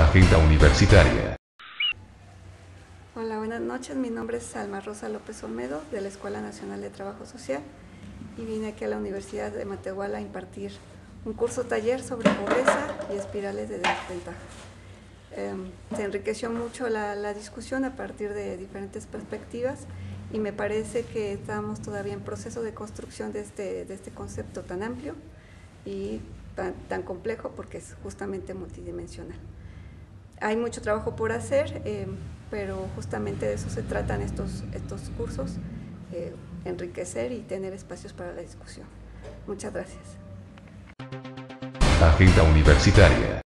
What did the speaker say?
Agenda Universitaria. Hola, buenas noches. Mi nombre es Alma Rosa López Olmedo, de la Escuela Nacional de Trabajo Social, y vine aquí a la Universidad de Matehuala a impartir un curso taller sobre pobreza y espirales de desventaja. Se enriqueció mucho la discusión a partir de diferentes perspectivas y me parece que estamos todavía en proceso de construcción de este concepto tan amplio y tan complejo, porque es justamente multidimensional. Hay mucho trabajo por hacer, pero justamente de eso se tratan estos cursos, enriquecer y tener espacios para la discusión. Muchas gracias. Agenda Universitaria.